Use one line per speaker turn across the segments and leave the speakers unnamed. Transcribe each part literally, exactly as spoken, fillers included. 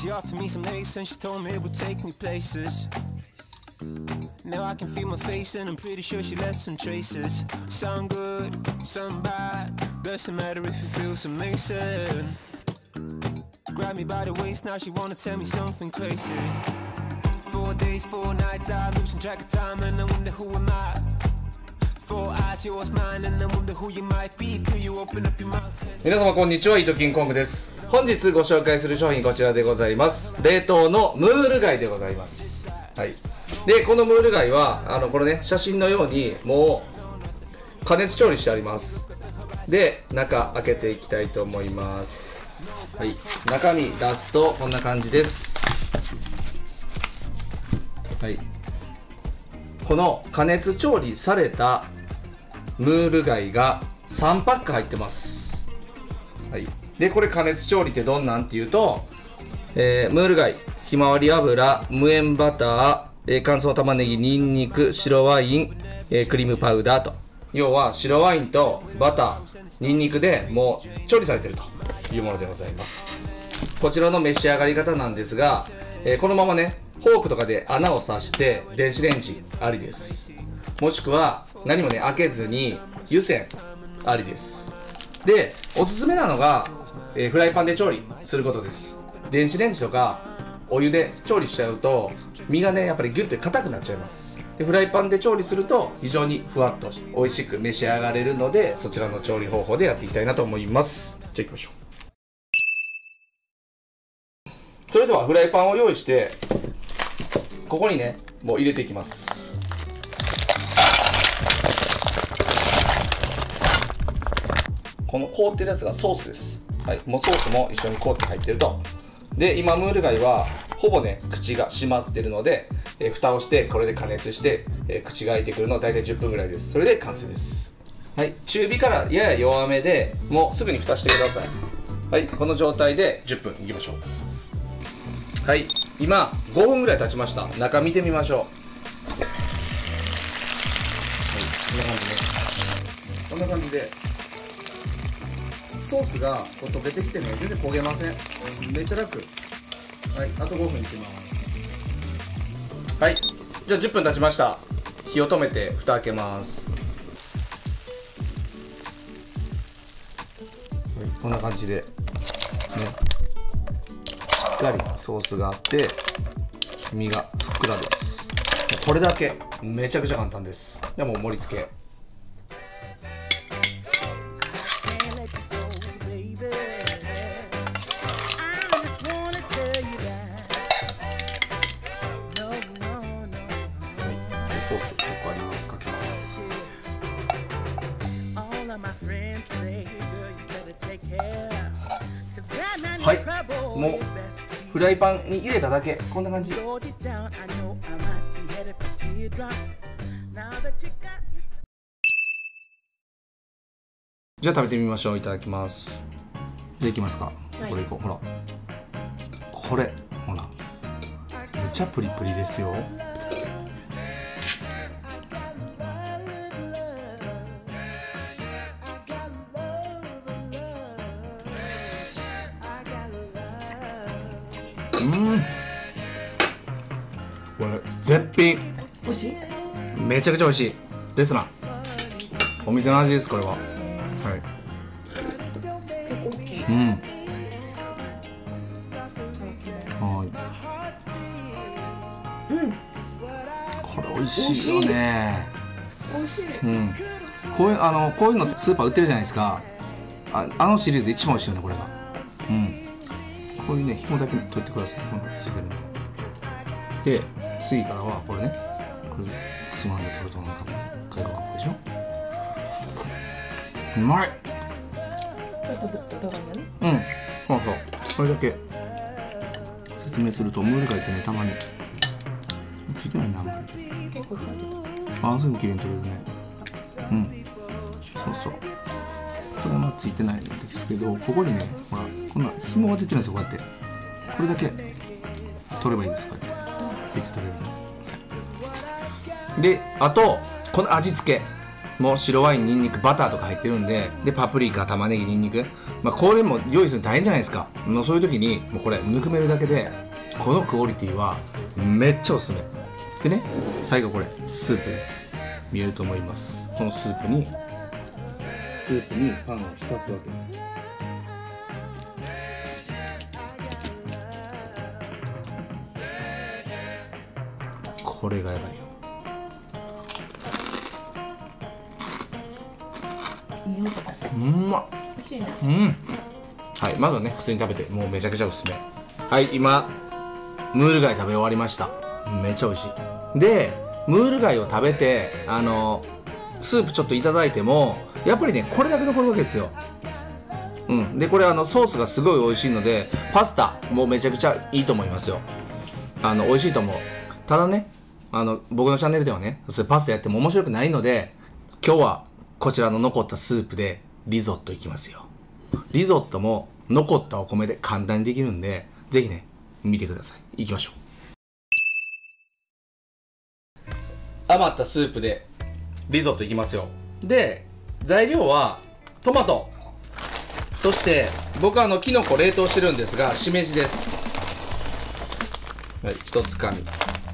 She offered me some lace and she told me it would take me places. Now I can feel my face and I'm pretty sure she left some traces. Some good, some bad, doesn't matter if it feels amazing. Grab me by the waist, now she wanna tell me something crazy. Four days, four nights, I'm losing track of time and I wonder who am I. Four eyes, yours, mine, and I wonder who you might be till you open up your mouth.
皆様こんにちは、イートキングコングです。本日ご紹介する商品こちらでございます。冷凍のムール貝でございます。はい。で、このムール貝はあのこれね、写真のようにもう加熱調理してあります。で、中開けていきたいと思います。はい。中身出すとこんな感じです。はい。この加熱調理されたムール貝がさんパック入ってます。はい。で、これ加熱調理ってどんなんっていうと、えー、ムール貝、ひまわり油、無塩バター、えー、乾燥玉ねぎ、にんにく、白ワイン、えー、クリームパウダーと。要は白ワインとバター、にんにくでもう調理されているというものでございます。こちらの召し上がり方なんですが、えー、このままね、フォークとかで穴を刺して電子レンジありです。もしくは何もね開けずに湯煎ありです。で、おすすめなのが、えー、フライパンで調理することです。電子レンジとかお湯で調理しちゃうと身がねやっぱりギュッて硬くなっちゃいます。で、フライパンで調理すると非常にふわっとして美味しく召し上がれるので、そちらの調理方法でやっていきたいなと思います。じゃあ行きましょう。それではフライパンを用意してここにねもう入れていきます。この凍ってるやつがソースです。はい、もうソースも一緒に凍って入ってると。で、今ムール貝はほぼね口が閉まってるので、えー、蓋をしてこれで加熱して、えー、口が開いてくるのは大体じゅっぷんぐらいです。それで完成です。はい、中火からやや弱めでもうすぐに蓋してください。はい、この状態でじゅっぷんいきましょう。はい、今ごふんぐらい経ちました。中見てみましょう。はい、こんな感じでこんな感じでソースがこう溶けてきてね、全然焦げません。めっちゃ楽。はい、あとごふんいきます。はい、じゃあじゅっぷん経ちました。火を止めて蓋開けます。はい、こんな感じでね、しっかりソースがあって身がふっくらです。これだけめちゃくちゃ簡単です。ではもう盛り付け。ソース結構あります。かけます。はい、もうフライパンに入れただけ、こんな感じ。じゃあ食べてみましょう。いただきます。じゃあいきますか。はい、これいこう。ほらこれほらめっちゃプリプリですよ。うん、これ絶品。
美味しい？
めちゃくちゃ美味しい。レストランお店の味です。これは。はい。
結構大きい。
うん。はい。
うん。
これ美味しいよね。
美味しい。
うん。こういうあのこういうのスーパー売ってるじゃないですか。あ、あのシリーズ一番美味しいよねこれが。うん。こういうね、紐だけ取ってください。このついてるの。で、次からはこれね、これつまんで取るとなんか外国っぽいでしょ。うまい。
これ食べた方がいいんだね。
うん、そうそう。これだけ説明すると、ムール貝ってね、たまについてないな。
結構入ってた。
ああ、すぐきれいに取れるね。うん、そうそう。これはまあついてないんですけど、ここにね、ほら、こんな紐が出てるんですよ。こうやってこれだけ取ればいいです。こうやってピッて取れる。で、あとこの味付け、 もう白ワイン、ニンニク、バターとか入ってるんで、でパプリカ、玉ねぎ、ニンニク、まあ、これも用意するの大変じゃないですか。もうそういう時にもうこれぬくめるだけでこのクオリティはめっちゃおすすめでね。最後これスープで見えると思います。このスープにスープにパンを浸すわけです。これがやばいよ。うんまっ、
美味しいね。
うん。はい、まずはね普通に食べてもうめちゃくちゃおすすめ。はい、今ムール貝食べ終わりました。めっちゃ美味しい。でムール貝を食べてあのスープちょっといただいてもやっぱりねこれだけ残るわけですよ。うん、でこれあのソースがすごい美味しいのでパスタもめちゃくちゃいいと思いますよ。あの美味しいと思う。ただねあの僕のチャンネルではねそれパスタやっても面白くないので今日はこちらの残ったスープでリゾットいきますよ。リゾットも残ったお米で簡単にできるんでぜひね見てください。いきましょう。余ったスープでリゾットいきますよ。で材料はトマト、そして僕はあのキノコ冷凍してるんですがしめじです。はい、一つかみ。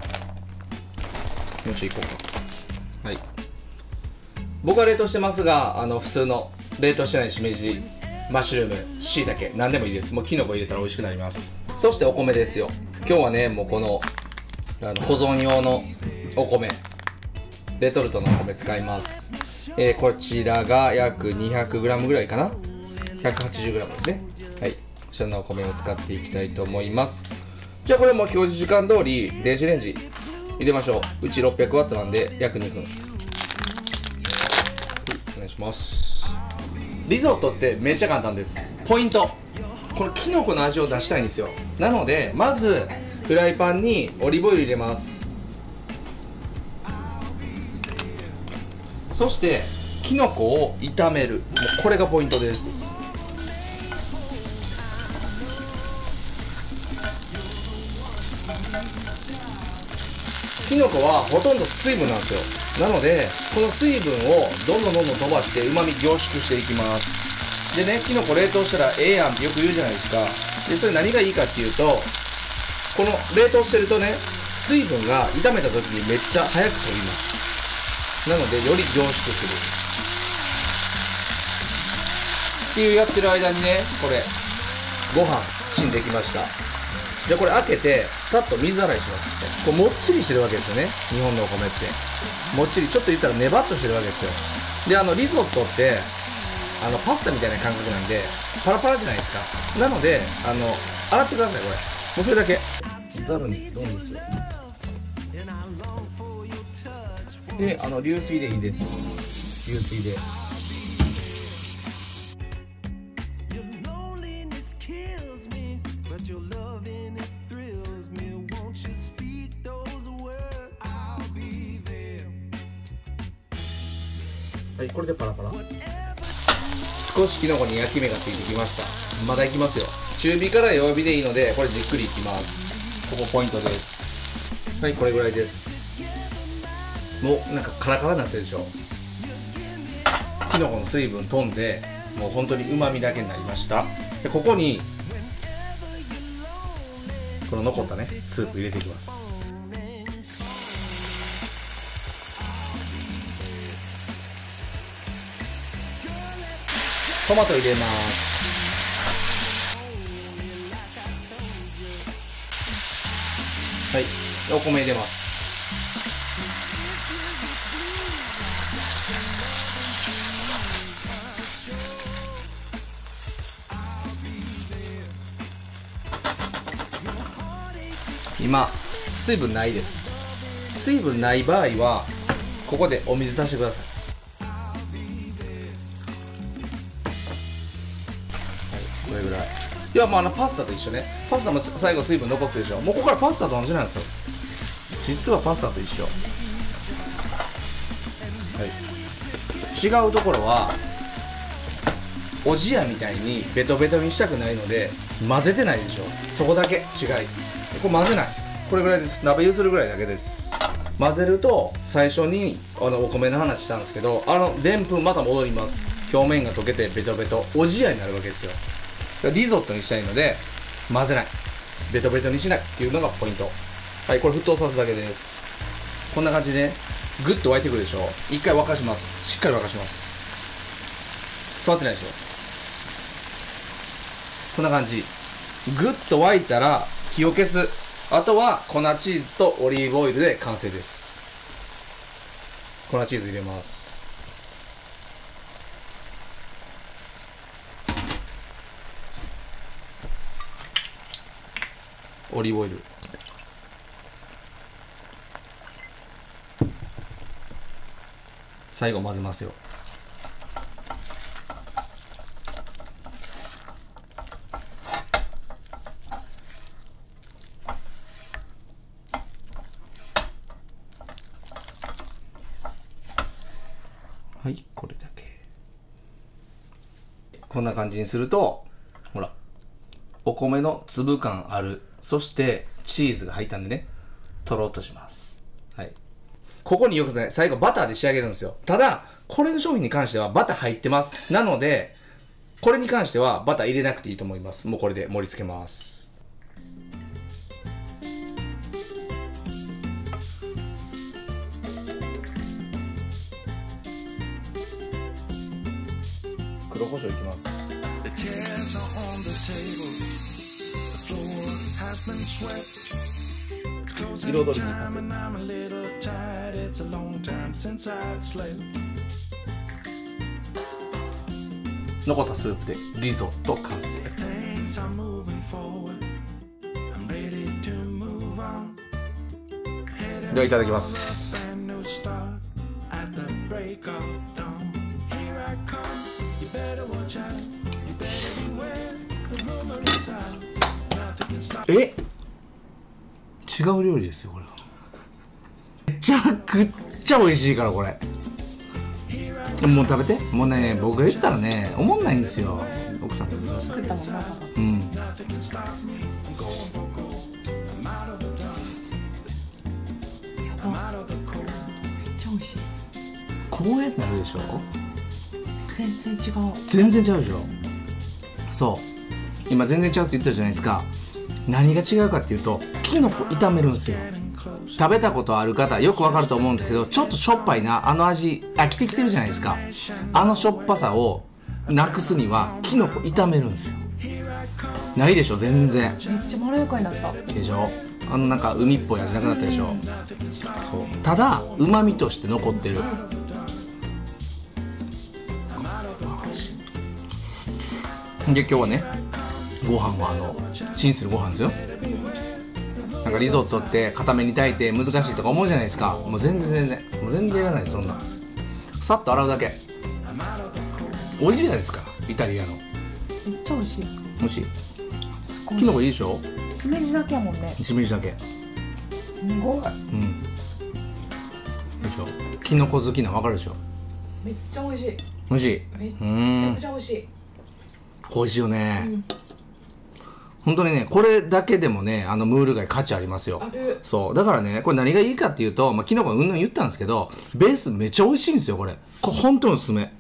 もうちょいいこうか。はい、僕は冷凍してますがあの普通の冷凍してないしめじ、マッシュルーム、しいたけ何でもいいです。もうキノコ入れたら美味しくなります。そしてお米ですよ。今日はねもうこのあの保存用のお米レトルトのお米使います。えー、こちらが約 にひゃくグラム ぐらいかな、 ひゃくはちじゅうグラム ですね。はい、こちらのお米を使っていきたいと思います。じゃあこれも表示時間通り電子レンジ入れましょう。うちろっぴゃくワットなんで約にふん。はい、お願いします。リゾットってめっちゃ簡単です。ポイント、このキノコの味を出したいんですよ。なのでまずフライパンにオリーブオイル入れます。そしてキノコを炒める、もうこれがポイントです。キノコはほとんど水分なんですよ。なのでこの水分をどんどんどんどん飛ばしてうまみ凝縮していきます。でねキノコ冷凍したらええやんってよく言うじゃないですか。でそれ何がいいかっていうとこの冷凍してるとね水分が炒めた時にめっちゃ早く飛びます。なのでより凝縮するっていうやってる間にねこれご飯チンできました。じゃあこれ開けてさっと水洗いします。こうもっちりしてるわけですよね。日本のお米ってもっちり、ちょっと言ったらネバっとしてるわけですよ。であのリゾットってあのパスタみたいな感覚なんでパラパラじゃないですか。なのであの洗ってください。これもうそれだけざるにドンですよ。であの流水でいいです。流水ではい、これでパラパラ。少しキノコに焼き目がついてきました。まだいきますよ。中火から弱火でいいのでこれじっくりいきます。ここポイントです。はい、これぐらいです。もうなんかカラカラになってるでしょ。キノコの水分飛んでもう本当にうまみだけになりました。でここにこの残ったねスープ入れていきます。トマト入れます。はい、お米入れます。今水分ないです。水分ない場合はここでお水させてください。これぐらい。いやもうあのパスタと一緒ね。パスタも最後水分残すでしょ。もうここからパスタと同じなんですよ。実はパスタと一緒。はい、違うところはおじやみたいにベトベトにしたくないので混ぜてないでしょ。そこだけ違い。これ混ぜない。これぐらいです。鍋ゆするぐらいだけです。 混ぜると最初にあのお米の話したんですけど、あのでんぷんまた戻ります。表面が溶けてベトベトおじやになるわけですよ。リゾットにしたいので混ぜない、ベトベトにしないっていうのがポイント。はい、これ沸騰さすだけです。こんな感じでグッと沸いてくるでしょ。一回沸かします。しっかり沸かします。触ってないでしょ。こんな感じ。グッと沸いたら火を消す。あとは粉チーズとオリーブオイルで完成です。粉チーズ入れます。オリーブオイル、最後混ぜますよ。はい、これだけ。こんな感じにすると、ほら、お米の粒感ある。そしてチーズが入ったんでね、とろっとします。はい。ここによくね、最後バターで仕上げるんですよ。ただ、これの商品に関してはバター入ってます。なので、これに関してはバター入れなくていいと思います。もうこれで盛り付けます。黒胡椒いきます。彩りに残ったスープでリゾット完成。ではいただきます。え、違う料理ですよこれは。めちゃくちゃ美味しいからこれ。もう食べて。もうね、僕が言ったらね、おもんないんですよ。奥さん食べてください。
作ったもんな。
うん。めっ
ちゃ美味しい。
こうやってなるでしょ。
全然違う。
全然違うでしょ。そう。今全然違うって言ったじゃないですか。何が違うかっていうと、キノコ炒めるんですよ。食べたことある方よくわかると思うんですけど、ちょっとしょっぱいなあの味飽きてきてるじゃないですか。あのしょっぱさをなくすにはキノコ炒めるんですよ。ないでしょ全然。
めっちゃまろやかになった。
でしょ。あのなんか海っぽい味なくなったでしょ。そう。ただ旨味として残ってる。で今日はね、ご飯はあのチンするご飯ですよ。なんかリゾットって固めに炊いて難しいとか思うじゃないですか。もう全然全然もう全然いらないです。そんなさっと洗うだけ。美味しいじゃないですか、イタリアの。
めっちゃ美味しい。
美味しい。キノコいいでしょ。
しめじだけやもんね。
しめじだけ。
すごい。
うん。でしょ。キノコ好きなの分かるでしょ。
めっちゃ美味しい。
美味しい。
めっ
うん
ちゃくちゃ美味しい。
美味しいよね。
うん、
本当にね、これだけでもね、あのムール貝価値ありますよ。
ある。
そう。だからね、これ何がいいかっていうと、まあ、キノコうんぬん言ったんですけど、ベースめっちゃ美味しいんですよ、これ。これ本当におすすめ。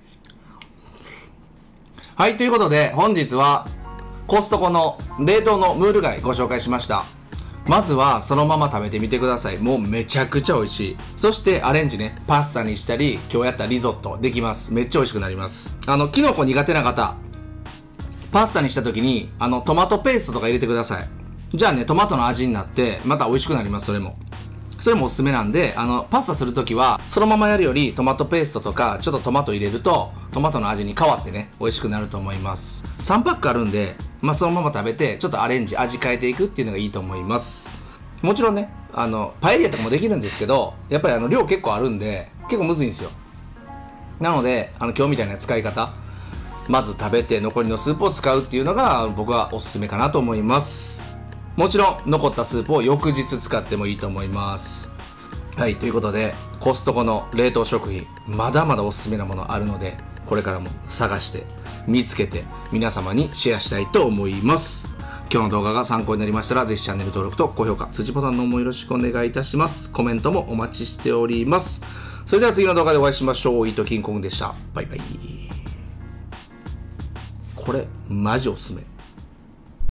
はい、ということで、本日は、コストコの冷凍のムール貝ご紹介しました。まずは、そのまま食べてみてください。もうめちゃくちゃ美味しい。そして、アレンジね、パスタにしたり、今日やったリゾットできます。めっちゃ美味しくなります。あの、キノコ苦手な方、パスタにした時にあのトマトペーストとか入れてください。じゃあね、トマトの味になってまた美味しくなります。それもそれもおすすめなんで、あのパスタする時はそのままやるよりトマトペーストとかちょっとトマト入れるとトマトの味に変わってね、美味しくなると思います。さんパックあるんで、まあ、そのまま食べてちょっとアレンジ味変えていくっていうのがいいと思います。もちろんね、あのパエリアとかもできるんですけど、やっぱりあの量結構あるんで結構むずいんですよ。なのであの今日みたいな使い方、まず食べて残りのスープを使うっていうのが僕はおすすめかなと思います。もちろん残ったスープを翌日使ってもいいと思います。はい、ということでコストコの冷凍食品まだまだおすすめなものあるので、これからも探して見つけて皆様にシェアしたいと思います。 今日の動画が参考になりましたら、ぜひチャンネル登録と高評価、通知ボタンの方もよろしくお願いいたします。コメントもお待ちしております。それでは次の動画でお会いしましょう。イートキングコングでした。バイバイ。これマジおすすめ。